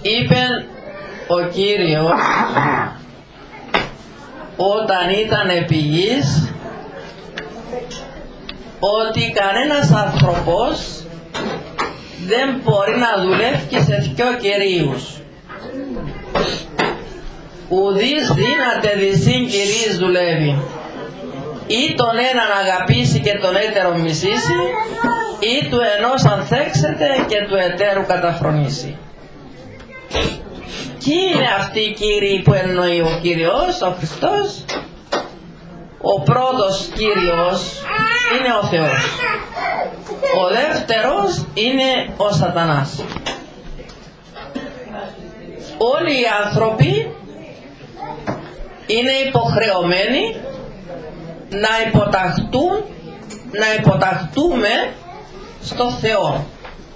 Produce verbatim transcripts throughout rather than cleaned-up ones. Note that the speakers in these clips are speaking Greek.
είπε ο Κύριος όταν ήταν επί γης ότι κανένας άνθρωπος δεν μπορεί να δουλεύει σε δυο κυρίους. Ουδής δύναται δυσύν κυρίης δουλεύει. Ή τον έναν αγαπήσει και τον έτερο μισήσει, ή του ενός ανθέξεται και του εταίρου καταφρονήσει. Ποιοι είναι αυτοί οι κύριοι που εννοεί ο Κύριος, ο Χριστός? Ο πρώτος Κύριος είναι ο Θεός. Ο δεύτερος είναι ο Σατανάς. Όλοι οι άνθρωποι είναι υποχρεωμένοι να υποταχτούν, να υποταχτούμε στο Θεό.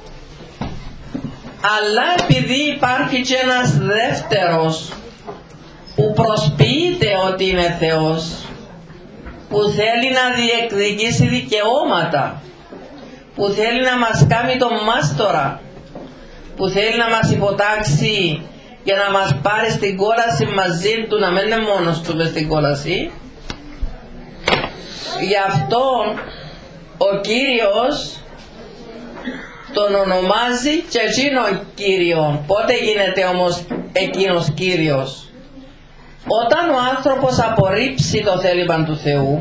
Αλλά επειδή υπάρχει και ένας δεύτερος που προσποιείται ότι είναι Θεός, που θέλει να διεκδικήσει δικαιώματα, που θέλει να μας κάνει τον μάστορα, που θέλει να μας υποτάξει για να μας πάρει στην κόλαση μαζί του, να μην είναι μόνος του μες στην κόλαση. Γι' αυτό ο Κύριος τον ονομάζει και εκείνον Κύριο. Πότε γίνεται όμως εκείνος Κύριος? Όταν ο άνθρωπος απορρίψει το θέλημα του Θεού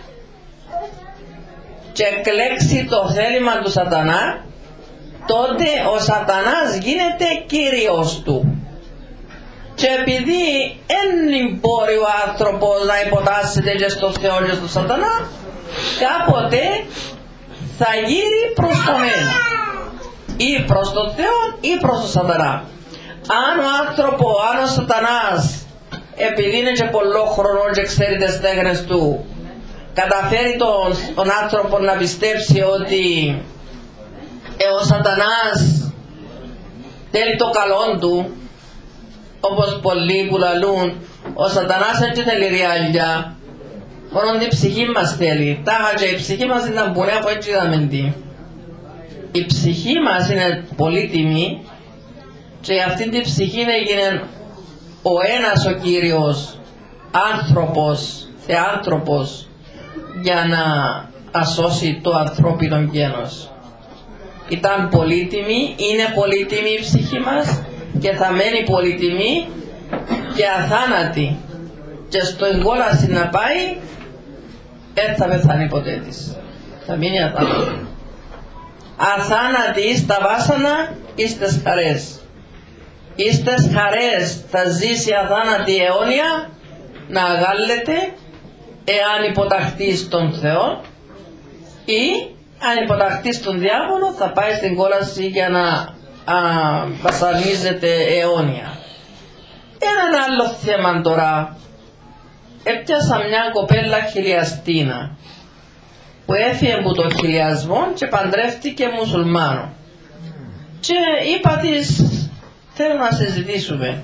και εκλέξει το θέλημα του Σατανά, τότε ο Σατανάς γίνεται Κύριος του. Και επειδή δεν μπορεί ο άνθρωπος να υποτάσσεται και στο Θεό και στο Σατανά, κάποτε θα γύρει προς τον ένα, ή προς τον Θεό ή προς τον Σατανά. Αν ο άνθρωπο, αν ο Σατανάς, επειδή είναι και πολλό χρόνο και ξέρει τις στέγνες του, καταφέρει τον, τον άνθρωπο να πιστέψει ότι ε, ο Σατανάς θέλει το καλό του, όπως πολλοί που λαλούν, ο Σατανάς έτσι θέλει ριάλια, μόνο την ψυχή μας θέλει. Τάχα και η ψυχή μας είναι να μπορεί από έτσι να μεντεί. Η ψυχή μας είναι πολύτιμη και αυτή την ψυχή έγινε ο ένας ο Κύριος άνθρωπος, θεάνθρωπος, για να ασώσει το ανθρώπινο γένος. Ήταν πολύτιμη, είναι πολύτιμη η ψυχή μας και θα μένει πολύτιμη και αθάνατη, και στο εγκόλαση να πάει δεν θα πεθάνει ποτέ της, θα μείνει αθάνατη. Αθάνατη στα βάσανα ή στις χαρές. Ή στις χαρές θα ζήσει αθάνατη αιώνια, να αγάλλεται εάν υποταχθεί στον Θεό, ή αν υποταχθεί στον διάβολο θα πάει στην κόλαση για να α, βασανίζεται αιώνια. Έναν άλλο θέμα τώρα. Έπιασα μια κοπέλα χιλιαστίνα που έφυγε από το χιλιασμό και παντρεύτηκε μουσουλμάνο. Και είπα της, θέλω να συζητήσουμε.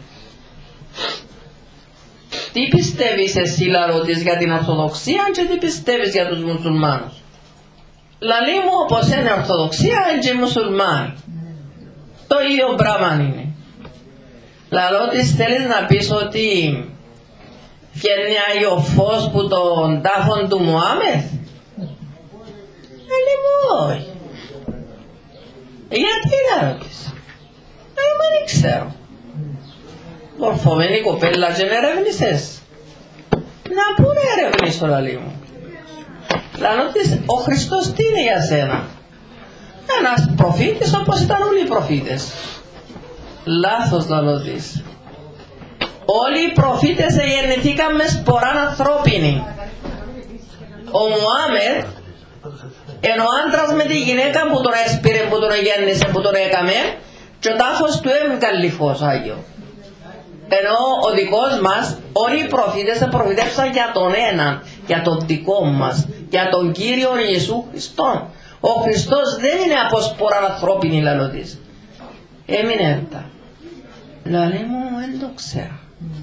Τι πιστεύεις εσύ, λαλό της, για την Ορθοδοξία και τι πιστεύεις για τους μουσουλμάνους? Λαλή μου, όπως είναι Ορθοδοξία είναι και μουσουλμάνοι. Το ίδιο πράγμα είναι. Λαλό της, θέλεις να πεις ότι φέρνει Άγιο Φως που τον τάφον του Μωάμεθ? Λαλή μου, όχι. Γιατί να ρωτήσεις? Λαλή μου, δεν ξέρω. Μορφωμένη κοπέλα και με ερευνήσες. Να πού να ερευνήσω, λαλή μου? Λαλό της, ο Χριστός τι είναι για σένα? Ένας προφήτης όπως ήταν όλοι οι προφήτες. Λάθος, λαλό της. Όλοι οι προφήτες γεννηθήκαν με σποράν ανθρώπινη. Ο Μωάμεθ είναι ο άντρας με τη γυναίκα που τον έσπηρε, που τον γέννησε, που τον έκαμε, και ο τάφος του έμεινε φως Άγιο. Ενώ ο δικός μας, όλοι οι προφήτες προφητεύσαν για τον έναν, για τον δικό μας, για τον Κύριο Ιησού Χριστό. Ο Χριστός δεν είναι από σποράν ανθρώπινη, λαλό της. Έμεινε έπτα. Λαλή μου, δεν το ξέρω.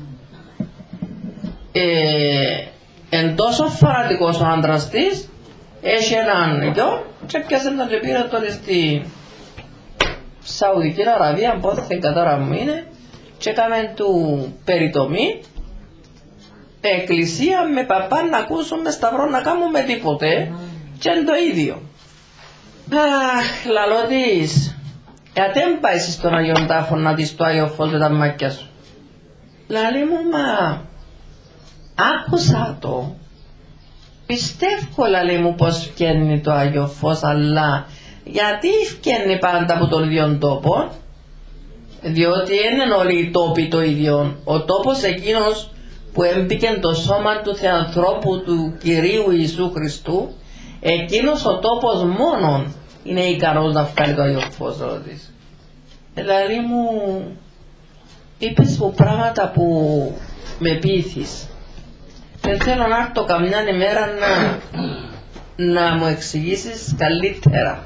Ε, εν τόσο φανατικός ο άντρας της, έχει έναν γιο και πιάσε να το πήρε τώρα στη Σαουδική Αραβία, πότε δεν κατάρα μου είναι, και έκαμε του περιτομή, εκκλησία με παπά να ακούσουμε σταυρό να κάνουμε τίποτε, και είναι το ίδιο. Αχ, λαλό της, γιατί δεν πάει στον Αγιον Τάφο να δεις το Άγιο Φως με τα μάτια σου. Λαλή μου, μα άκουσα το, πιστεύω, λαλή μου, πως βγαίνει το Άγιο Φως, αλλά γιατί βγαίνει πάντα από τον ίδιο τόπο, διότι είναι όλοι οι τόποι το ίδιο. Ο τόπος εκείνος που έμπηκε το σώμα του Θεανθρώπου του Κυρίου Ιησού Χριστού, εκείνος ο τόπος μόνον είναι ικανός να βγάλει το Άγιο Φως. Δηλαδή μου είπες μου πράγματα που με πείθεις. Δεν θέλω να έρθω καμιά ημέρα να, να μου εξηγήσεις καλύτερα.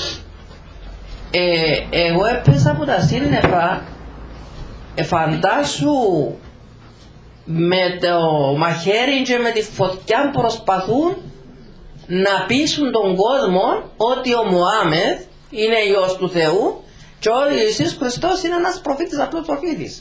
Ε, εγώ έπαιζα από τα σύννεφα, ε, φαντάσου με το μαχαίρι και με τη φωτιά προσπαθούν να πείσουν τον κόσμο ότι ο Μωάμεθ είναι Υιός του Θεού και ο Ιησούς Χριστός είναι ένας προφήτης, απλός προφήτης.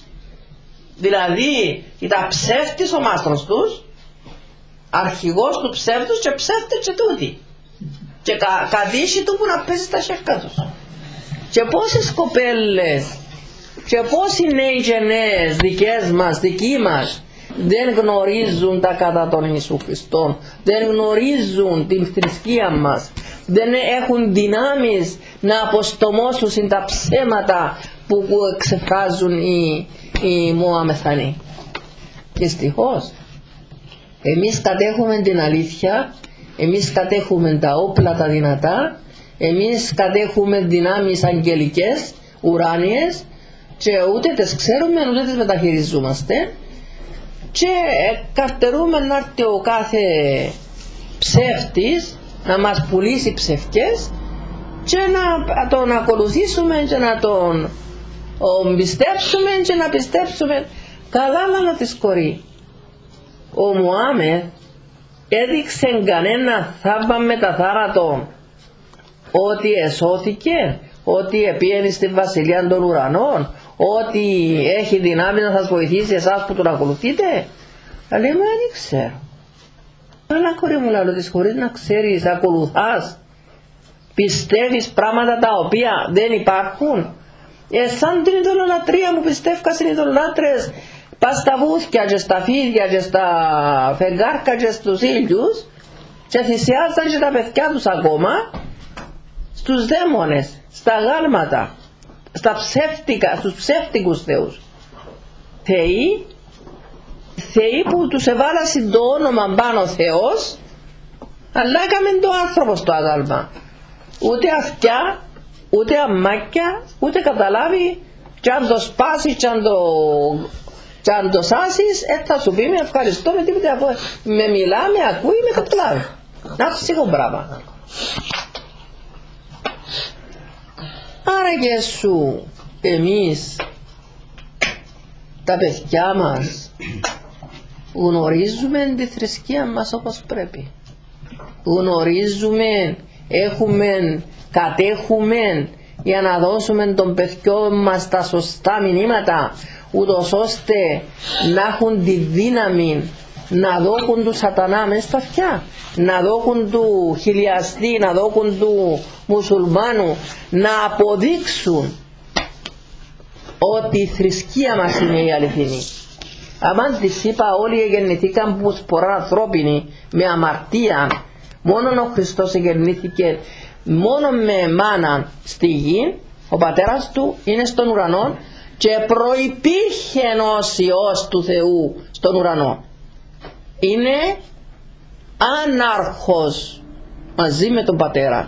Δηλαδή ήταν ψεύτης ο μάστρος τους, αρχηγός του ψεύτους και ψεύτες και τούτοι, και κα, καδίσι του που να παίζει στα χέρια τους. Και πόσες κοπέλες και πόσοι νέοι και νέες δικές μας, δικοί μας, δεν γνωρίζουν τα κατά των Ιησού Χριστών, δεν γνωρίζουν την θρησκεία μας, δεν έχουν δυνάμεις να αποστομώσουν τα ψέματα που, που εξεφράζουν οι, οι Μωαμεθανοί. Δυστυχώς εμείς κατέχουμε την αλήθεια, εμείς κατέχουμε τα όπλα τα δυνατά, εμείς κατέχουμε δυνάμεις αγγελικές, ουράνιες, και ούτε τις ξέρουμε ούτε τις μεταχειριζόμαστε, και καρτερούμε να έρθει ο κάθε ψεύτης να μας πουλήσει ψευκές και να τον ακολουθήσουμε και να τον πιστέψουμε και να πιστέψουμε. Καλά λάλα της κορή. Ο Μωάμεθ έδειξε κανένα θαύμα μεταθάρατο ότι εσώθηκε, ότι επήγαινε στη βασιλεία των ουρανών, ότι έχει δυνάμει να σας βοηθήσει εσάς που τον ακολουθείτε. Αλλά λέμε δεν ξέρω. Αλλά κορί μου λαλό της, χωρίς να ξέρεις, ακολουθάς, πιστεύεις πράγματα τα οποία δεν υπάρχουν. Ε, σαν την ειδωλολατρία μου πιστεύκα στην ειδωλολάτρες, πας στα βούθια και στα φίδια και στα φεγγάρκα και στους ήλιους και θυσιάζαν και τα παιδιά τους ακόμα στους δαίμονες, στα γάλματα, στα ψεύτικα, στους ψεύτικους θεούς. Θεοί, θεοί που τους εβάλασαν το όνομα πάνω Θεός, αλλά έκαμε το άνθρωπο στο αγάλμα. Ούτε αυτιά, ούτε αμάκια, ούτε καταλάβει, και αν το σπάσεις και αν το, και αν το σάσεις, ε, θα σου πει με ευχαριστώ με τίποτε, αφού με μιλά, με ακούει, με καταλάβει. Να σου σίγω μπράβο. Άρα και σου, εμείς, τα παιδιά μας, γνωρίζουμε τη θρησκεία μας όπως πρέπει. Γνωρίζουμε, έχουμε, κατέχουμε για να δώσουμε τον παιδιών μας τα σωστά μηνύματα, ούτως ώστε να έχουν τη δύναμη να δώκουν του σατανά μες στα αυτιά, να δώκουν του χιλιαστή, να δώκουν του μουσουλμάνου, να αποδείξουν ότι η θρησκεία μας είναι η αληθινή. Αν της είπα όλοι γεννηθήκαν που σπορά ανθρώπινοι με αμαρτία, μόνο ο Χριστός γεννήθηκε μόνο με μάνα στη γη, ο πατέρας του είναι στον ουρανό και προϋπήρχε ως Υιός του Θεού στον ουρανό. Είναι άναρχος μαζί με τον πατέρα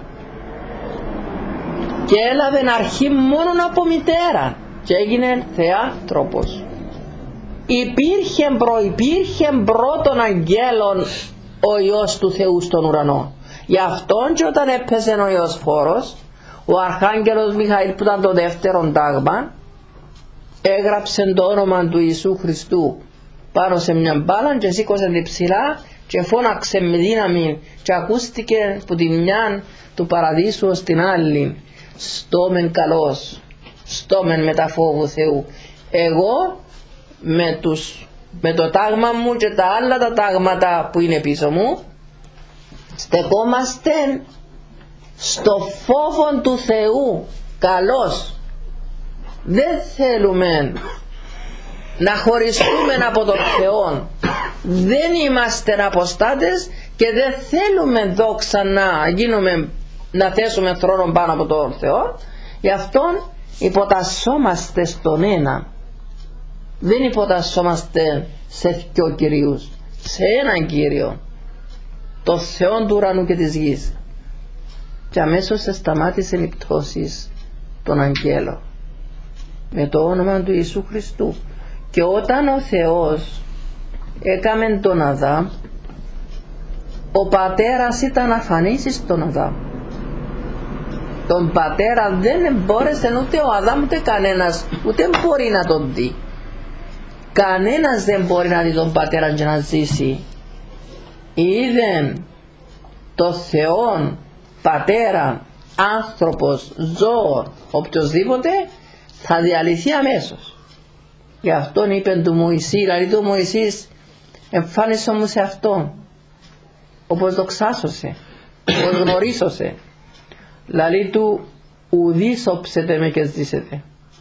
και έλαβε αρχή μόνο από μητέρα και έγινε θεάνθρωπος. Υπήρχε, προϋπήρχε πρώτων αγγέλων ο Υιός του Θεού στον ουρανό. Γι' αυτόν και όταν έπαιζε ο Ιωσφόρος, ο Αρχάγγελος Μιχαήλ που ήταν το δεύτερο τάγμα, έγραψε το όνομα του Ιησού Χριστού πάνω σε μια μπάλα και σήκωσε την ψηλά και φώναξε με δύναμη και ακούστηκε που τη μια του παραδείσου ως την άλλη, στόμεν καλός, στόμεν με τα φόβου Θεού. Εγώ με, τους, με το τάγμα μου και τα άλλα τα τάγματα που είναι πίσω μου στεκόμαστε στο φόβο του Θεού. Καλώς. Δεν θέλουμε να χωριστούμε από τον Θεό. Δεν είμαστε αποστάτες και δεν θέλουμε δόξα να γίνουμε, να θέσουμε θρόνο πάνω από τον Θεό. Γι' αυτό υποτασσόμαστε στον ένα. Δεν υποτασσόμαστε σε δυο κυρίους, σε έναν Κύριο, το Θεό του ουρανού και της γης. Και αμέσως σταμάτησε η πτώση των αγγέλων με το όνομα του Ιησού Χριστού. Και όταν ο Θεός έκαμε τον Αδάμ, ο πατέρας ήταν αφανής στον Αδάμ. Τον πατέρα δεν μπόρεσε ούτε ο Αδάμ ούτε κανένας, ούτε μπορεί να τον δει. Κανένας δεν μπορεί να δει τον πατέρα και να ζήσει. Είδεν το Θεόν πατέρα, άνθρωπος, ζώο, οποιοσδήποτε θα διαλυθεί αμέσως. Γι' αυτόν είπε του Μωυσή, δηλαδή του Μωυσής, εμφάνισε μου σε αυτόν, όπως δοξάσωσε, όπως γνωρίσωσε. Δηλαδή του ουδείς όψετε με και ζήσετε,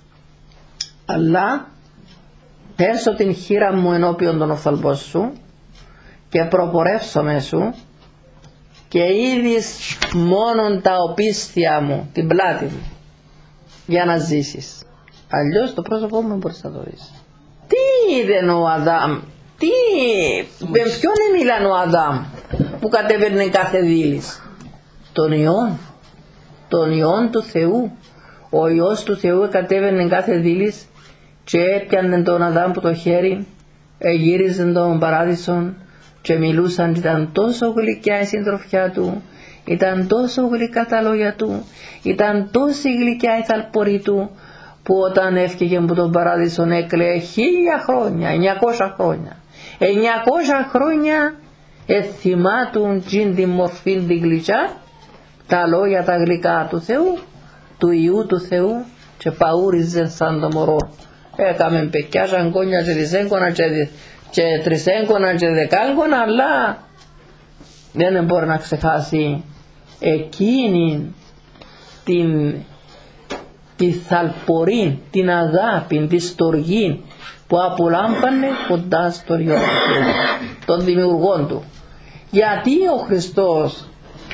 αλλά πέσω την χείρα μου ενώπιον των οφθαλμών σου και προπορεύσομαι σου και είδεις μόνον τα οπίσθια μου, την πλάτη μου, για να ζήσεις. Αλλιώς το πρόσωπό μου μπορείς να το δεις. Τι είδε ο Αδάμ, τι, με ποιον μίλαν ο Αδάμ που κατέβαινε κάθε δίλης? Τον Υιόν, τον Υιόν του Θεού. Ο Υιός του Θεού κατέβαινε κάθε δίλης και έπιανε τον Αδάμ που το χέρι, γύριζε τον παράδεισο και μιλούσαν. Ήταν τόσο γλυκιά η συντροφιά του, ήταν τόσο γλυκά τα λόγια του, ήταν τόσο γλυκιά η θαλπορή του, που όταν έφυγε από τον παράδεισο έκλαιε χίλια χρόνια, εννιακόσια χρόνια. εννιακόσια χρόνια εθιμάτουν τζιν τη μορφή τη γλυκιά, τα λόγια τα γλυκά του Θεού, του Υιού του Θεού, και παούριζε σαν το μωρό. Έκαμε πεκιά, ζαγκόνια και δισέγγωνα και, και τρισέγγωνα και δεκάγγωνα, αλλά δεν μπορεί να ξεχάσει εκείνη την τη θαλπορή, την αγάπη, τη στοργή που απολάμβανε κοντά στο Υιό των δημιουργών του. Γιατί ο Χριστός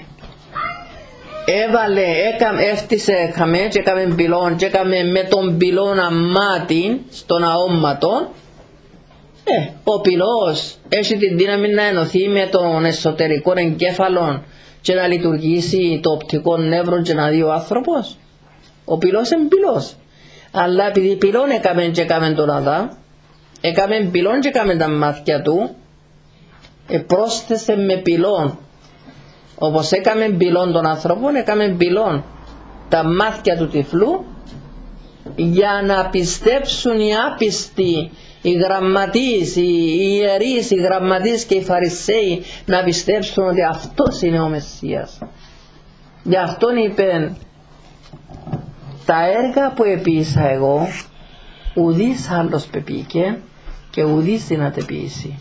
έβαλε, έκαμε, έφτιασε χαμέ και έκαμε πυλών και έκαμε με τον πυλών αμάτι στον αόμματο. Ε, ο πυλός έχει την δύναμη να ενωθεί με τον εσωτερικό εγκέφαλο και να λειτουργήσει το οπτικό νεύρο και να δει ο άνθρωπος. Ο πυλός είναι πυλός. Αλλά επειδή πυλών έκαμε και έκαμε τον Αδάμ, έκαμε πυλών και έκαμε τα μάτια του, πρόσθεσε με πυλών. Όπως έκαμε πυλών των ανθρώπων, έκαμε πυλών τα μάτια του τυφλού, για να πιστέψουν οι άπιστοι, οι γραμματείς, οι ιερείς, οι γραμματείς και οι Φαρισαίοι, να πιστέψουν ότι αυτός είναι ο Μεσσίας. Γι' αυτόν είπε, τα έργα που επίησα εγώ, ουδής άλλος πεπήκε και ουδής δεν ατεπίησε.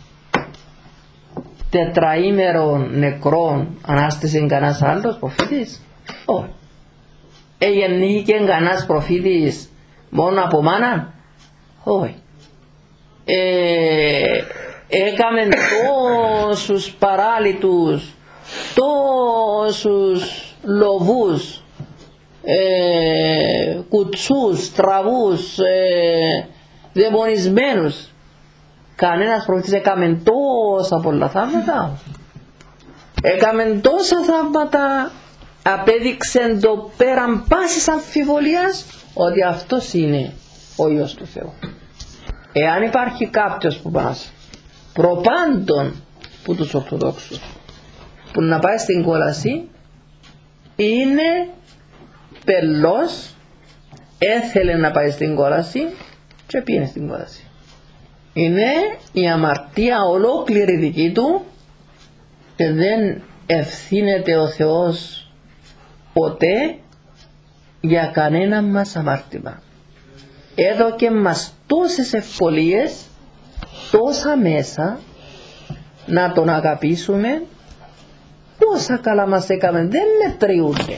Τετραήμερων νεκρών ανάστησε κανένας άλλος προφήτης? Όχι. Εγεννήθηκε κανένας προφήτης μόνο από μάνα? Όχι. Ε, έκαμε τόσους παράλυτους, τόσους λοβούς, Ε, κουτσούς, τραβούς, ε, δαιμονισμένους. Κανένας προφήτης έκαμε τόσα πολλά θαύματα. Έκαμε τόσα θαύματα, απέδειξε το πέραν πάσης αμφιβολίας ότι αυτός είναι ο Υιός του Θεού. Εάν υπάρχει κάποιος που μας προπάντων που τους Ορθοδόξους που να πάει στην κόλαση, είναι πελός, έθελε να πάει στην κόλαση και πήγαινε στην κόλαση. Είναι η αμαρτία ολόκληρη δική του και δεν ευθύνεται ο Θεός ποτέ για κανένα μας αμάρτημα. έδωκε μας τόσες ευκολίες, τόσα μέσα να τον αγαπήσουμε, πόσα καλά μας έκαμε, δεν μετριούνται.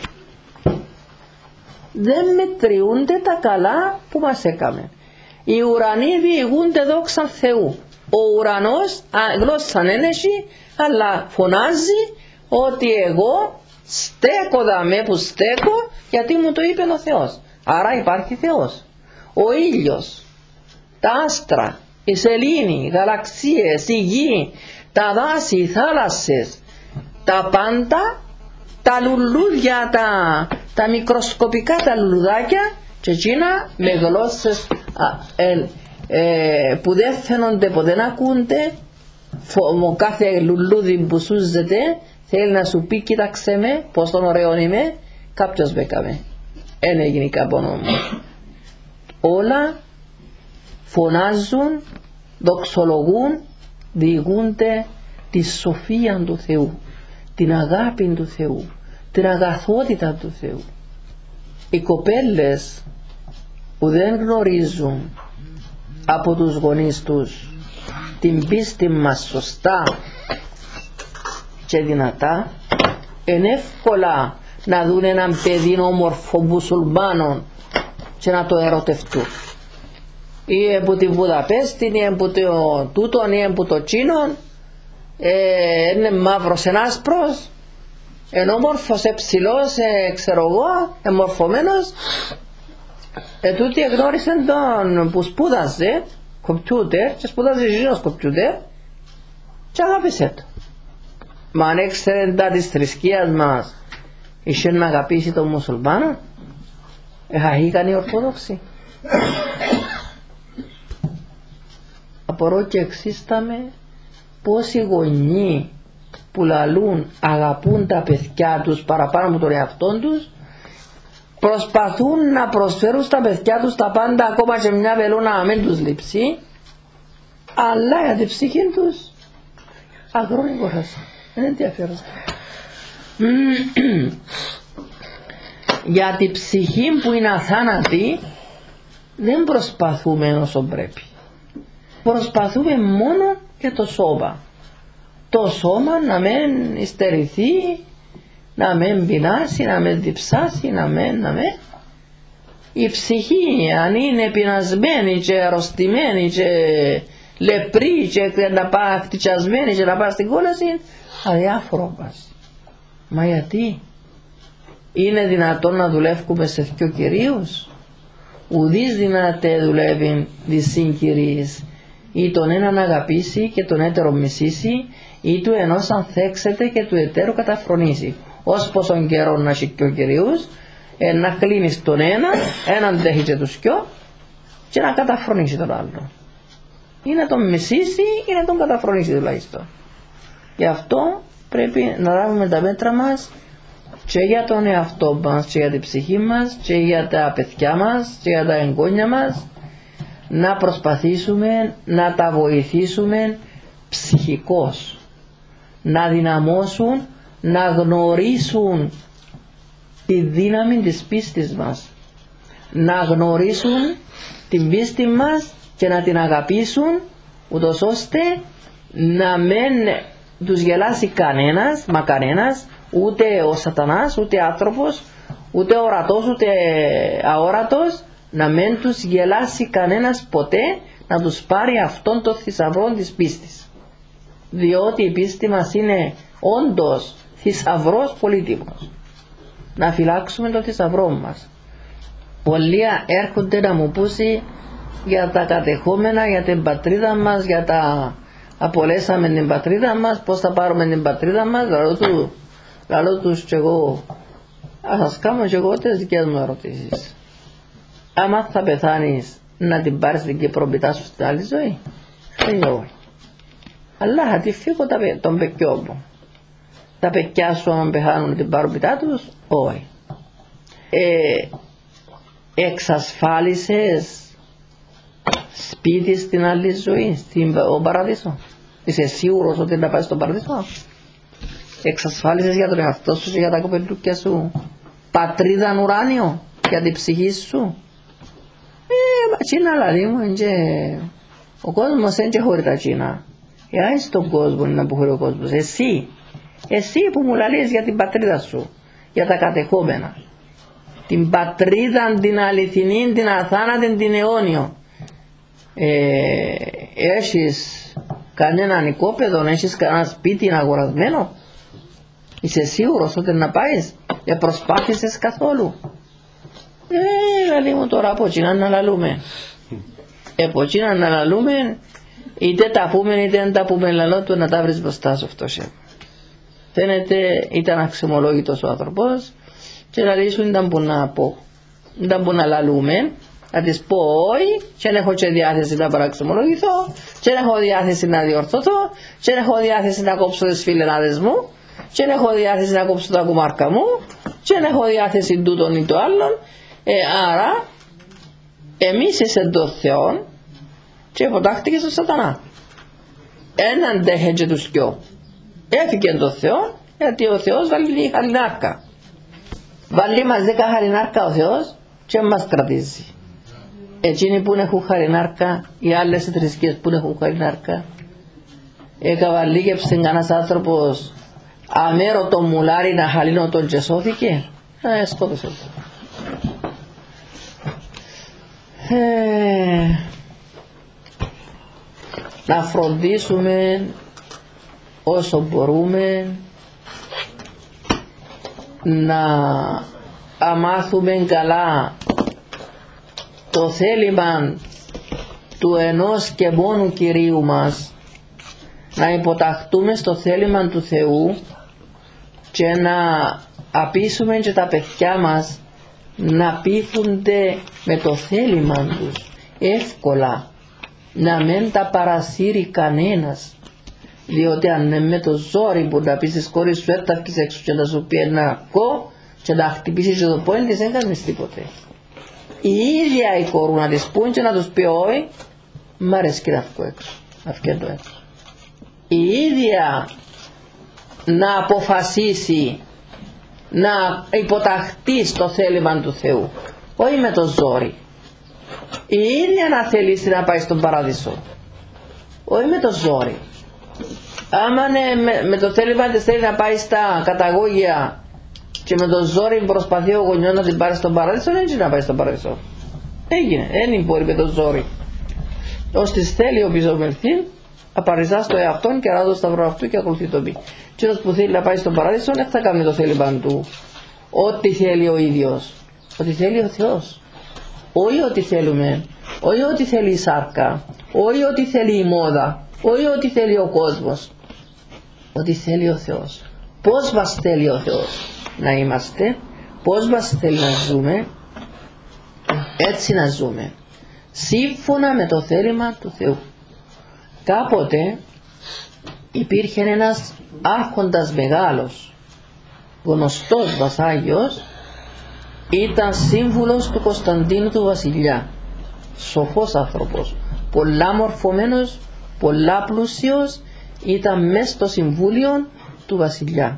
Δεν μετριούνται τα καλά που μας έκαμε. Οι ουρανοί διηγούνται δόξα Θεού. Ο ουρανός γλώσσα δεν έχει, αλλά φωνάζει ότι εγώ στέκω δαμέ που στέκω, γιατί μου το είπε ο Θεός. Άρα υπάρχει Θεός. Ο ήλιος, τα άστρα, η σελήνη, οι γαλαξίες, η γη, τα δάση, οι θάλασσες, τα πάντα, τα λουλούδια, τα, τα μικροσκοπικά τα λουλουδάκια και εκείνα με γλώσσες α, ε, ε, που δεν φαίνονται, που δεν ακούνται. Ο κάθε λουλούδι που σούζεται θέλει να σου πει κοίταξε με πως τον ωραίο είμαι, κάποιος μπέκαμε, δεν έγινε κάπου όμως. Όλα φωνάζουν, δοξολογούν, διηγούνται τη σοφία του Θεού, την αγάπη του Θεού, την αγαθότητα του Θεού. Οι κοπέλες που δεν γνωρίζουν από τους γονείς τους την πίστη μας σωστά και δυνατά, είναι εύκολα να δουν έναν παιδί όμορφο μουσουλμάνων και να το ερωτευτούν. Ή από τη Βουδαπέστη, ή από το τούτον, ή από το τσίνον, ε, είναι μαύρος, είναι άσπρος, είναι όμορφος, εψηλός, ε, ξέρω εγώ, εμορφωμένος. Ε, τούτη εγνώρισε τον που σπούδαζε κομπιούτερ και σπούδαζε γύρω κομπιούτερ και αγάπησε το. Μα αν έξερε τα της θρησκείας μας είχε να αγαπήσει τον μουσουλμάνο, ε, είχαν οι Ορθόδοξοι. Απορώ και εξίσταμε πως οι γονείς που λαλούν αγαπούν τα παιδιά τους παραπάνω από τον εαυτό τους, προσπαθούν να προσφέρουν στα παιδιά τους τα πάντα, ακόμα και μια βελόνα να μην τους λείψει, αλλά για την ψυχή τους αγρόνι κοράσα, δεν ενδιαφέρον. Για την ψυχή που είναι αθάνατη δεν προσπαθούμε όσο πρέπει. Προσπαθούμε μόνο για το σώμα. Το σώμα να μην υστερηθεί, να μην πεινάσει, να μην διψάσει, να μην, να μην. Η ψυχή αν είναι πεινασμένη και αρρωστημένη και λεπρή και να πάει χτυτσιασμένη και να πάει στην κόλαση, αδιάφορο πας. Μα γιατί? Είναι δυνατόν να δουλεύουμε σε δυο κυρίους? Ουδής δυνατέ δουλεύει τις συγκυρίες. Ή τον έναν αγαπήσει και τον έτερο μισήσει, ή του ενός ανθέξεται και του εταίρου καταφρονήσει. Ως πόσον καιρό να έχει και ο κυρίους, ε, να κλείνεις τον ένα, έναν τέχει και τους δυο και να καταφρονήσει τον άλλο. Ή να τον μισήσει ή να τον καταφρονήσει τουλάχιστον. Γι' αυτό πρέπει να λάβουμε τα μέτρα μας και για τον εαυτό μας και για την ψυχή μας και για τα παιδιά μας και για τα εγγόνια μας, να προσπαθήσουμε να τα βοηθήσουμε ψυχικώς, να δυναμώσουν, να γνωρίσουν τη δύναμη της πίστης μας, να γνωρίσουν την πίστη μας και να την αγαπήσουν, ούτως ώστε να μην τους γελάσει κανένας, μα κανένας, ούτε ο σατανάς, ούτε άνθρωπος, ούτε ορατός, ούτε αόρατος, να μην τους γελάσει κανένας ποτέ, να τους πάρει αυτόν τον θησαυρό της πίστης. Διότι η πίστη μας είναι όντως θησαυρός πολύτιμος. Να φυλάξουμε το θησαυρό μας. Πολλοί έρχονται να μου πούσει για τα κατεχόμενα, για την πατρίδα μας, για τα απολέσαμε την πατρίδα μας, πώς θα πάρουμε την πατρίδα μας. Λαλό, του, λαλό τους και εγώ, ας σας κάνω και εγώ τις δικές μου ερωτήσεις. Άμα θα πεθάνεις να την πάρεις την Κυπροπιτά σου στην άλλη ζωή, δεν όχι. Αλλά θα τη φύγω τον παιδιό μου. Τα παιδιά σου άμα πεθάνουν την πάρουν πιτά τους, όχι. Ε, εξασφάλισες σπίτι στην άλλη ζωή, στην ο παραδείσο? Είσαι σίγουρος ότι να πάει στον παραδείσο? Εξασφάλισες για τον εαυτό σου και για τα κοπελούκια σου πατρίδαν ουράνιο για την ψυχή σου? Ε, μα τσίνα λαλί μου, ο κόσμος δεν χωρεί τα τσίνα. Εάν στον κόσμο είναι να που χωρεί ο κόσμος, εσύ, εσύ που μου λαλείς για την πατρίδα σου, για τα κατεχόμενα, την πατρίδα την αληθινή, την αθάνατη, την αιώνιο, ε, έχεις κανέναν οικόπεδο, έχεις κανένα σπίτι αγορασμένο, είσαι σίγουρος ότι να πάεις, δεν προσπάθησες καθόλου. Ε, λαλί μου τώρα από τσίνα να λαλούμε. Από τσίνα να λαλούμε, είτε τα πούμε είτε δεν τα πούμε, λαλό του να τα βρεις μπροστά σου αυτό. Φαίνεται ήταν αξιωμολόγητος ο άνθρωπος και λαλί σου ήταν που να πω. Ήταν που να λαλούμε, να της πω όχι, και δεν έχω και διάθεση να παραξιωμολογηθώ, και δεν έχω διάθεση να διορθωθώ, και δεν έχω διάθεση να κόψω τις φιλενάδες μου, και δεν έχω διάθεση να κόψω τα κουμάρκα μου, και δεν έχω διάθεση τούτον ή το άλλον. Ε, άρα εμείς είσαι το Θεό και υποτάχθηκε στον σατανά. Έναν αντέχε και τους δυο. Έφυγε το Θεό, γιατί ο Θεός βάλει χαλινάρκα. Βάλει μας δέκα χαλινάρκα ο Θεός και μας κρατήσει. Εκείνοι που έχουν χαλινάρκα, οι άλλες θρησκείες που έχουν χαλινάρκα, εκαβαλίκεψε κανένας άνθρωπος αμέρωτο μουλάρι να χαλίνω τον και σώθηκε. Ε, σκότωσε το. Ε, να φροντίσουμε όσο μπορούμε να αμάθουμε καλά το θέλημα του ενός και μόνου Κυρίου μας, να υποταχτούμε στο θέλημα του Θεού και να απείσουμε και τα παιδιά μας να πείθονται με το θέλημα τους εύκολα, να μην τα παρασύρει κανένας, διότι αν είναι με το ζόρι που να πεις της κόρης σου έρθει αυκείς έξω και να σου πει ένα κο και να χτυπήσεις και το πόδι της, δεν κάνεις τίποτε. Η ίδια η κορού να της πούν και να τους πει όχι, μ' αρέσει και να βγω έξω, να βγαίνω έξω. Η ίδια να αποφασίσει να υποταχθεί στο θέλημα του Θεού, όχι με το ζόρι. Η ίδια να θελήσει να πάει στον παράδεισο, όχι με το ζόρι. Άμα ναι, με, με το θέλημα της θέλει να πάει στα καταγόγια και με το ζόρι προσπαθεί ο γονιός να την πάρει στον παράδεισο, δεν έτσι να πάει στον παράδεισο. Έγινε, δεν μπορεί με το ζόρι. Ως της θέλει ο πισωμερθή, απαριζά στο εαυτόν και αρά το σταυρό αυτού και ακολουθεί το πει. Και ως που θέλει να πάει στον παράδεισο δεν θα κάνει το θέλημα του ό,τι θέλει ο ίδιος, ό,τι θέλει ο Θεός. Όχι ό,τι θέλουμε, όχι ό,τι θέλει η σάρκα, όχι ό,τι θέλει η μόδα, όχι ό,τι θέλει ο κόσμος, ό,τι θέλει ο Θεός. Πώς μας θέλει ο Θεός να είμαστε, πώς μας θέλει να ζούμε, έτσι να ζούμε, σύμφωνα με το θέλημα του Θεού. Κάποτε υπήρχε ένας άρχοντας μεγάλος, γνωστός βασάγιος, ήταν σύμβουλος του Κωνσταντίνου του βασιλιά, σοφός άνθρωπος, πολλά μορφωμένος, πολλά πλούσιος, ήταν μες στο συμβούλιο του βασιλιά.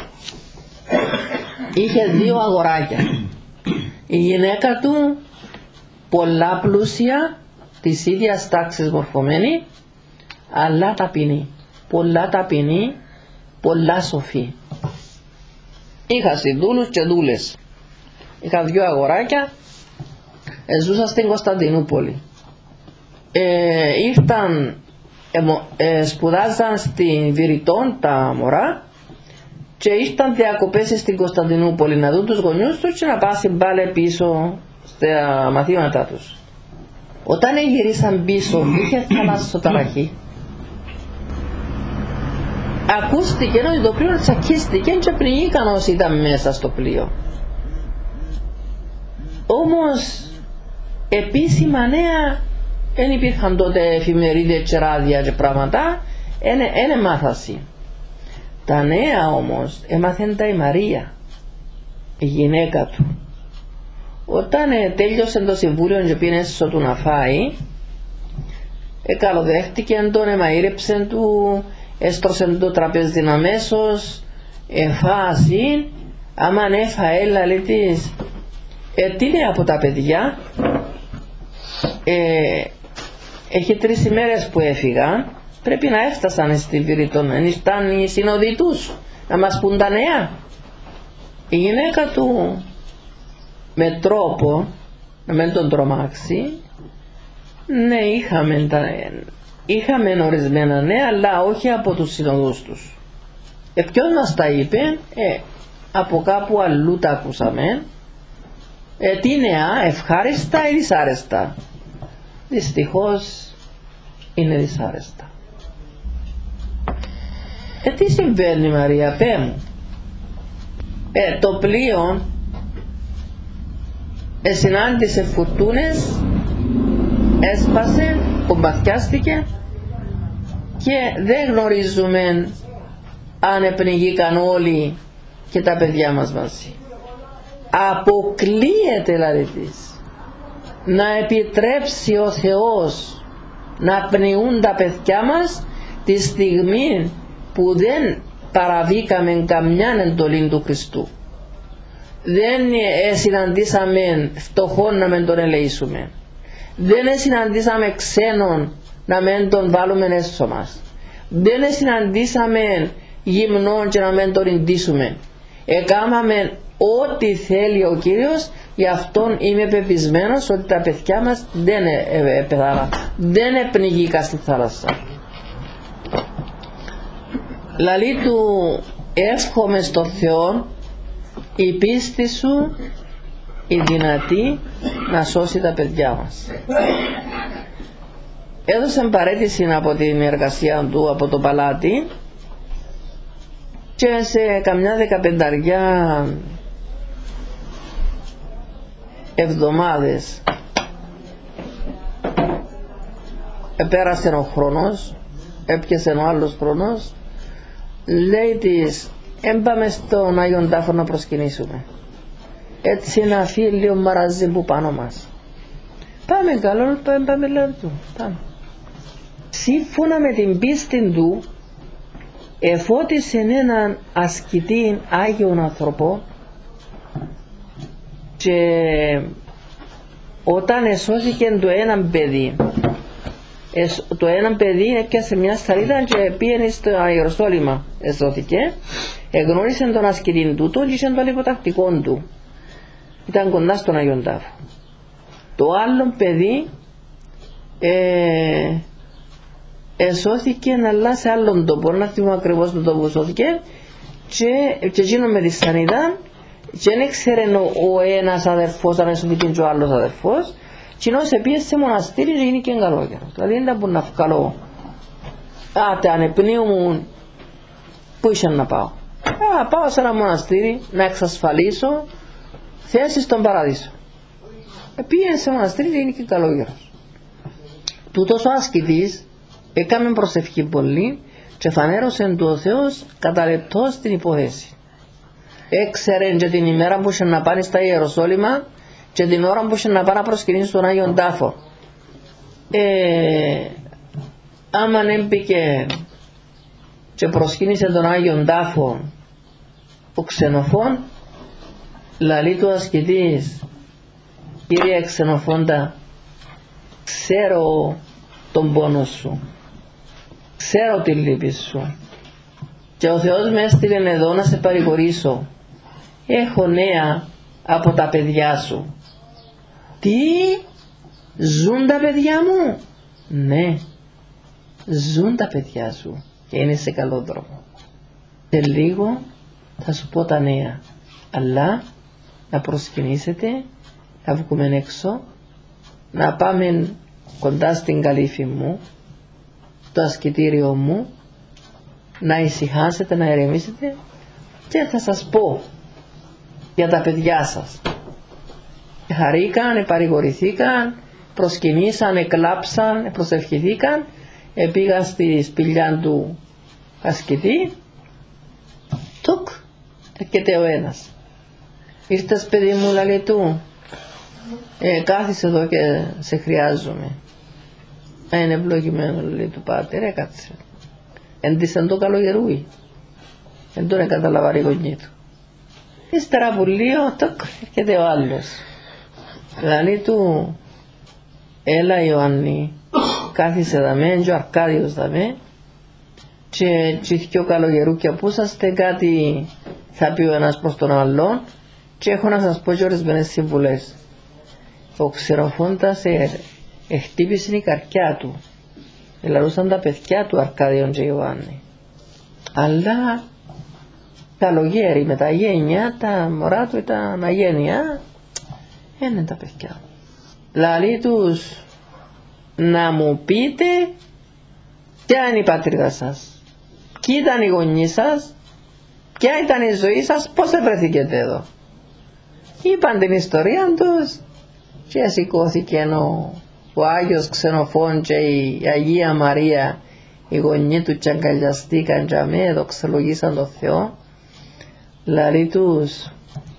Είχε δύο αγοράκια. Η γυναίκα του πολλά πλούσια, της ίδιας τάξης μορφωμένη, αλλά ταπεινή, πολλά ταπεινή, πολλά σοφή. Είχα δούλους και δούλες. Είχα δύο αγοράκια, ε, ζούσα στην Κωνσταντινούπολη. Ε, ήρθαν, ε, ε, σπουδάζαν στην Βηρητών τα μωρά και ήρθαν διακοπές στην Κωνσταντινούπολη να δουν τους γονιούς τους και να πάσουν πάλι πίσω στα μαθήματά τους. Όταν γυρίσαν πίσω, είχε θαλάσσοταραχή. Ακούστηκε ότι το πλοίο τσακίστηκε και πνιγήκαν όσοι ήταν μέσα στο πλοίο. Όμως επίσημα νέα δεν υπήρχαν τότε εφημερίδες και ράδια και πράγματα, δεν έμαθασαι. Τα νέα όμως έμαθαν τα η Μαρία, η γυναίκα του. Όταν ε, τέλειωσε το συμβούλιο και πήγαινε στο του να φάει, ε, καλοδέχτηκε τον, εμαείρεψε του, έστρωσε το τραπέζι αμέσως, εφάσει, άμα έφαε, λέει της, ε, τι είναι από τα παιδιά, ε, έχει τρεις ημέρες που έφυγαν, πρέπει να έφτασαν στη Βηρητών, ήταν οι συνοδοί τους να μας πούν τα νέα. Η γυναίκα του με τρόπο να μην τον τρομάξει, ναι, είχαμε, τα, είχαμε ορισμένα νέα, αλλά όχι από τους συνοδούς τους. Ε, ποιος μας τα είπε? Ε, από κάπου αλλού τα ακούσαμε. Ε, τι νέα, ευχάριστα ή δυσάρεστα? Δυστυχώς είναι δυσάρεστα. Ε, τι συμβαίνει, Μαρία, πέ μου? Ε, το πλοίο ε, συνάντησε φουρτούνες, έσπασε, κομπαθιάστηκε και δεν γνωρίζουμε αν επνιγήκαν όλοι και τα παιδιά μας μαζί. Αποκλείεται δηλαδή της να επιτρέψει ο Θεός να πνιγούν τα παιδιά μας τη στιγμή που δεν παραβήκαμε καμιά εντολή του Χριστού. Δεν ε, συναντήσαμε φτωχόν να μην τον ελεήσουμε. Δεν ε, συναντήσαμε ξένον να μην τον βάλουμε έσω μας. Δεν ε, συναντήσαμε γυμνόν και να μην τον ιντήσουμε. Εκάμαμε ό,τι θέλει ο Κύριος. Γι' αυτόν είμαι πεπισμένος ότι τα παιδιά μας δεν, ε, ε, ε, δεν επνιγήκα στη θάλασσα. Λαλή του, εύχομαι στο Θεό η πίστη σου η δυνατή να σώσει τα παιδιά μας. Έδωσε παρέτηση από την εργασία του από το παλάτι και σε καμιά δεκαπενταριά εβδομάδες επέρασε ο χρόνος, έπιασε ο άλλος χρόνος. Λέει της, έμπαμε στον Άγιον Τάφο να προσκυνήσουμε, έτσι να φύγει λίγο μαραζί που πάνω μας. Πάμε, καλό, πάμε, πάμε, λέω του, πάμε. Σύμφωνα με την πίστη του εφώτισε έναν ασκητή Άγιον άνθρωπο και όταν εσώθηκε το έναν παιδί, το ένα παιδί έπιασε μια σταλίδα και πήγαινε στο Ιεροσόλυμα, εσώθηκε, εγνώρισε τον ασκητή του και είχε τον υποτακτικό του, ήταν κοντά στον Άγιον Τάφο. Το άλλο παιδί ε, εσώθηκε αλλά σε άλλον τόπο, να θυμώ ακριβώς τον τόπο που σώθηκε, και, και εκείνο με τη σανίδα και δεν ήξερε ο, ο ένας αδερφός αν εσώθηκε και ο άλλος αδερφός. Κοινώς επίες σε μοναστήρι και γίνει και εγκαλόγερος. Δηλαδή δεν ήταν που να βγάλω, άτε ανεπνίου μου, πού είσαι να πάω? Α, πάω σε ένα μοναστήρι να εξασφαλίσω θέση στον παραδείσο. Επίες σε μοναστήρι και γίνει και εγκαλόγερος. Τούτος ο ασκητής έκαμε προσευχή πολύ και φανέρωσε του ο Θεός κατά λεπτός την υπόθεση. Έξερε και την ημέρα που είχε να πάνε στα Ιεροσόλυμα και την ώρα που είχε να πάει να προσκυνήσει στον Άγιον Τάφο. Ε, άμα έμπηκε και προσκύνησε τον Άγιον Τάφο ο Ξενοφών, λαλεί του ασκητής, κύριε Ξενοφόντα, ξέρω τον πόνο σου, ξέρω τη λύπη σου και ο Θεός με έστειλε εδώ να σε παρηγορήσω. Έχω νέα από τα παιδιά σου. Τι, ζουν τα παιδιά μου? Ναι, ζουν τα παιδιά σου και είναι σε καλό δρόμο. Σε λίγο θα σου πω τα νέα, αλλά να προσκυνήσετε, να βγούμε έξω, να πάμε κοντά στην καλύφη μου, το ασκητήριο μου, να ησυχάσετε, να ηρεμήσετε και θα σας πω για τα παιδιά σας. Χαρήκαν, παρηγορηθήκαν, προσκυνήσαν, εκλάψαν, προσευχηθήκαν, πήγαν στη σπηλιά του ασκητή, τουκ, έρχεται ο ένας. Ήρθες παιδί μου, λέει του, ε, κάθισε εδώ και σε χρειάζομαι. Ε, είναι ευλογημένο, λέει του πάτερ, έκατσε. Εντύσαν το καλογερούι, δεν τον καταλαβάρει η γονή του. Ύστερα που λίγο, τοκ, έρχεται ο άλλος. Δηλαδή του, έλα Ιωάννη, κάθισε δαμέ, και ο Αρκάδιος δαμέ, και τσίθηκε ο καλογερούκια που είσαστε, κάτι θα πει ο ένας προς τον άλλον, και έχω να σας πω και ορισμένες συμβουλές. Ο Ξενοφόντας ε, χτύπησε η καρκιά του, ελαρούσαν τα παιδιά του Αρκάδιον και Ιωάννη, αλλά καλογέρι με τα γένια, τα μωρά του ήταν αγένεια, είναι τα παιδιά. Λαλεί τους, να μου πείτε ποια είναι η πατρίδα σας, ποιοι ήταν οι γονείς σας, ποια ήταν η ζωή σας, πώς βρεθήκετε εδώ. Είπαν την ιστορία τους και σηκώθηκε ο, ο Άγιος Ξενοφών και η Αγία Μαρία, οι γονείς του και αγκαλιαστήκαν και αμέ, δοξολογήσαν τον Θεό. Λαλεί τους,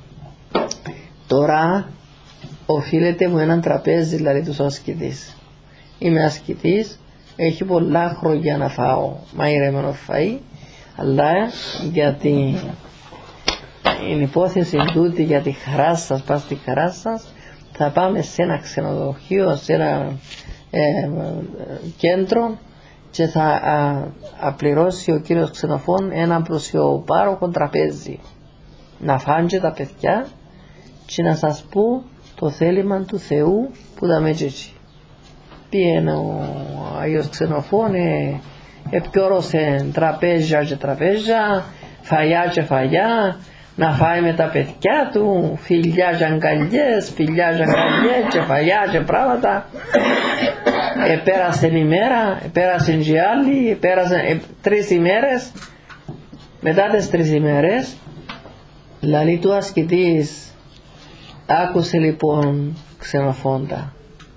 τώρα οφείλεται μου έναν τραπέζι, λαλεί τους ο ασκητής. Είμαι ασκητής, έχει πολλά χρόνια να φάω μαϊρεμένο φαΐ, αλλά για την υπόθεση τούτη, για τη χαρά σας, πας στη χαρά σας, θα πάμε σε ένα ξενοδοχείο, σε ένα ε, ε, κέντρο, και θα α, απληρώσει ο κύριος Ξενοφών ένα πλουσιοπάροχο τραπέζι, να φάνε τα παιδιά και να σας πω το θέλημα του Θεού που τα μέτζετσι. Πήγαινε ο Άγιος Ξενοφών, ε, επιόρωσε τραπέζια και τραπέζια, φαγιά και φαγιά, να φάει με τα παιδιά του, φιλιά και αγκαλιές, φιλιά και αγκαλιές και φαγιά και πράγματα. Επέρασε η μέρα, επέρασε και άλλοι, επέρασε ε, τρεις ημέρες. Μετά τις τρεις ημέρες, λαλεί του ασκητής, άκουσε λοιπόν Ξενοφόντα,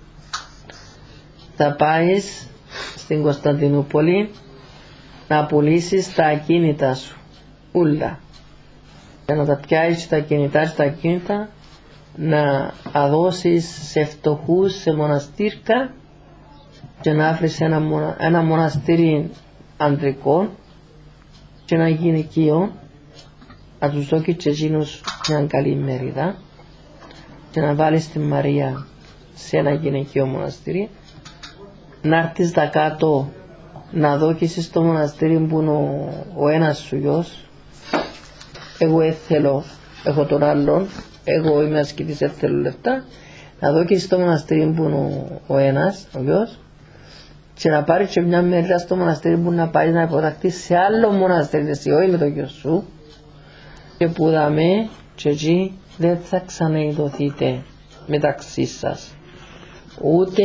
θα πάεις στην Κωνσταντινούπολη να πουλήσεις τα ακίνητα σου, ούλα, για να τα πιάσεις τα κινητά στα ακίνητα, να αδώσεις σε φτωχούς, σε μοναστήρκα, και να βρεις ένα, μονα, ένα μοναστήρι ανδρικό και ένα γυναικείο, να τους δώκεις και εκείνους μια καλή μερίδα, και να βάλεις την Μαρία σε ένα γυναικείο μοναστήρι, να έρθεις τα κάτω να δώκεις στο μοναστήρι που είναι ο, ο ένας σου γιος. Εγώ έθελω, έχω τον άλλον, εγώ είμαι ασκητής, έθελω λεφτά, να δώκεις στο μοναστήρι που είναι ο, ο ένας, ο γιος, και να πάρεις και μια μερίδα στο μοναστήρι που να πάει να υποταχθείς σε άλλο μοναστήρι, εσύ όχι με το γιο σου, και που δαμε και εκεί δεν θα ξαναειδωθείτε μεταξύ σας, ούτε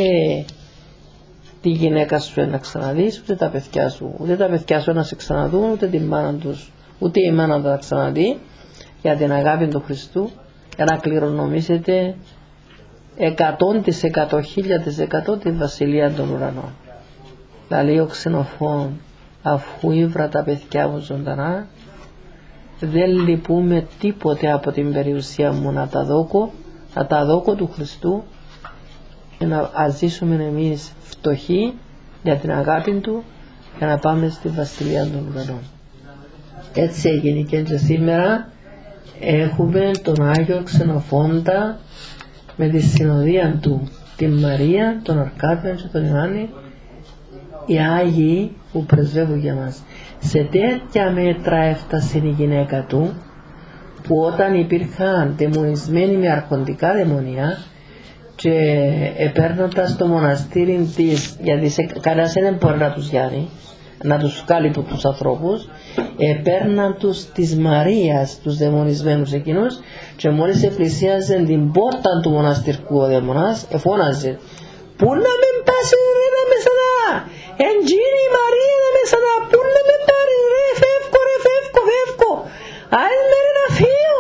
τη γυναίκα σου να ξαναδείς, ούτε τα παιδιά σου, ούτε τα παιδιά σου να σε ξαναδούν, ούτε τη μάνα τους, ούτε η μάνα θα ξαναδεί, για την αγάπη του Χριστού, για να κληρονομήσετε εκατό τοις εκατό, χίλια τοις εκατό τη βασιλεία των ουρανών. Λέει ο Ξενοφών, αφού ήβρα τα παιδιά μου ζωντανά, δεν λυπούμε τίποτε από την περιουσία μου να τα δώκω, να τα δώκω του Χριστού, και να ζήσουμε εμείς φτωχοί για την αγάπη του, για να πάμε στη βασιλεία των ουρανών. Έτσι έγινε και σήμερα έχουμε τον Άγιο Ξενοφόντα με τη συνοδεία του, την Μαρία, τον Αρκάδιο και τον Ιωάννη, οι Άγιοι που πρεσβεύουν για μας. Σε τέτοια μέτρα έφτασε η γυναίκα του, που όταν υπήρχαν δαιμονισμένοι με αρχοντικά δαιμονία και επέρνοντας το μοναστήρι της, γιατί σε, κανένας δεν μπορεί να τους γιάνει, να τους βγάλει από τους ανθρώπους, επέρναν τους της Μαρίας, τους δαιμονισμένους εκείνους, και μόλις επλησίαζε την πόρτα του μοναστηρικού ο δαίμονας, εφώναζε, πού να με πάσει ρε να με σαδά, εντζίνη η Μαρία να με σαδά, πού να με πάρει ρε, φεύκω ρε, φεύκω, φεύκω, άι με ρε να φύγω.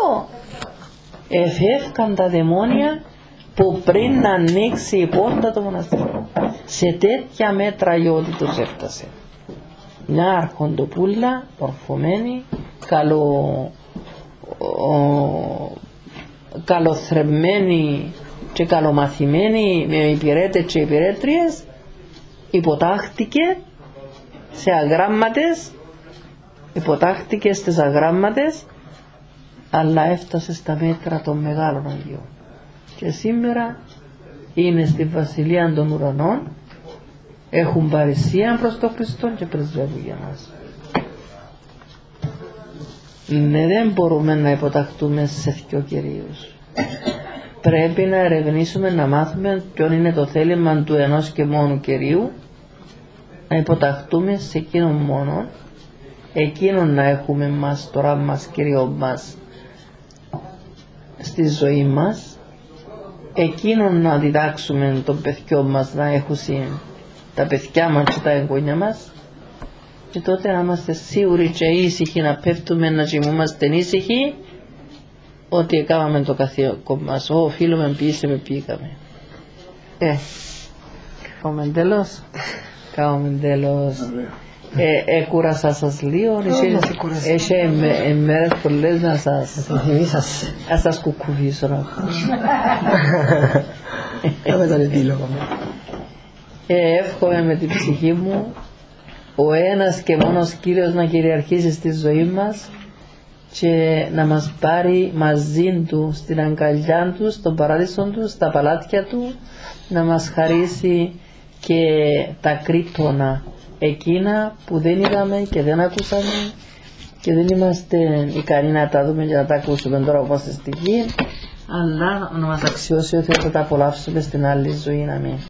Εφεύκαν τα δαιμόνια που πριν να ανοίξει η πόρτα του μοναστηρικού. Σε τέτοια μέτρα η ότι τους έφτασε. Μια αρχοντοπούλα, ορφωμένη, καλο, ο, καλοθρεμμένη και καλομαθημένη, με υπηρέτες και υπηρέτριες, υποτάχτηκε σε αγράμματες, υποτάχτηκε στις αγράμματες, αλλά έφτασε στα μέτρα των μεγάλων Αγίων. Και σήμερα είναι στη Βασιλεία των Ουρανών, έχουν παρησία προς τον Χριστό και πρεσβεύουν για μας. Ναι, δεν μπορούμε να υποταχτούμε σε δυο κυρίους. Πρέπει να ερευνήσουμε, να μάθουμε ποιον είναι το θέλημα του ενός και μόνου Κυρίου, να υποταχτούμε σε εκείνον μόνο, εκείνον να έχουμε μας, τώρα μας, Κύριο μας, στη ζωή μας, εκείνον να διδάξουμε των παιδιών μας να έχουν τα παιδιά μας και τα εγγόνια μας, και τότε να είμαστε σίγουροι και ήσυχοι, να πέφτουμε, να κοιμούμαστε ήσυχοι ότι έκαναμε το καθήκον μας. Ω, οφείλουμε ποιήσε με πήγαμε. Ε, κάνουμε τέλος. Κάνουμε τέλος. Ε, έκουρασα σας λίγο. Έχει μέρες πολλές να σας να σας κουκουβήσω. Εύχομαι με την ψυχή μου ο ένας και μόνος Κύριος να κυριαρχήσει στη ζωή μας και να μας πάρει μαζί Του στην αγκαλιά Του, στον παράδεισο Του, στα παλάτια Του, να μας χαρίσει και τα κρύπτωνα εκείνα που δεν είδαμε και δεν ακούσαμε και δεν είμαστε ικανοί να τα δούμε και να τα ακούσουμε τώρα όπως στη γη, αλλά να μας αξιώσει ότι θα τα απολαύσουμε στην άλλη ζωή. Αμήν.